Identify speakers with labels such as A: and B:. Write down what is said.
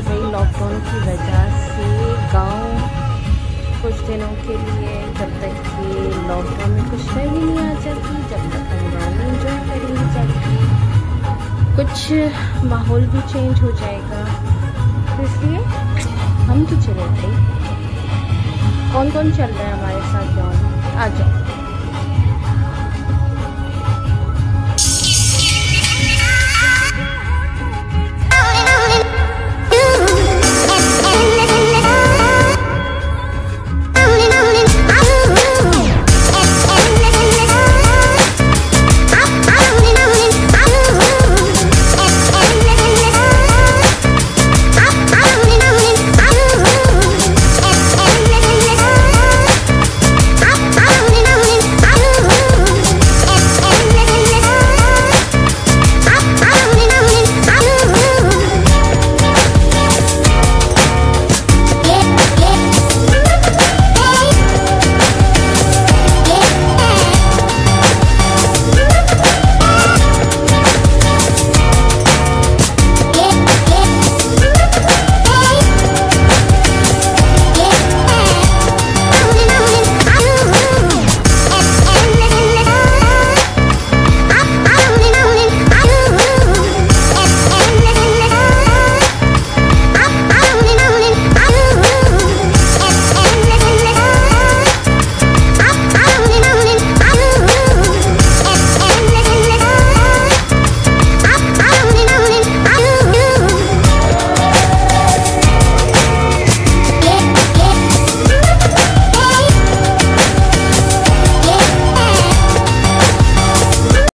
A: भाई लॉकडाउन की वजह से गांव कुछ दिनों के लिए, जब तक कि लॉकडाउन में कुछ फैमिली नहीं आ जाती, जब तक हम गाँव में इंजॉय करेंगे जाके, कुछ माहौल भी चेंज हो जाएगा। तो इसलिए हम तो चले भाई। कौन कौन चल रहा है हमारे साथ गाँव? आ जाओ।